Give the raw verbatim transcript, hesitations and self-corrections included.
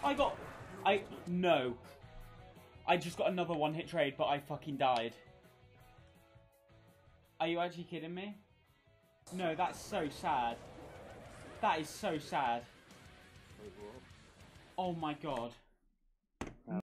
I got... I... No. I just got another one-hit trade, but I fucking died. Are you actually kidding me? No, that's so sad. That is so sad. Oh my god.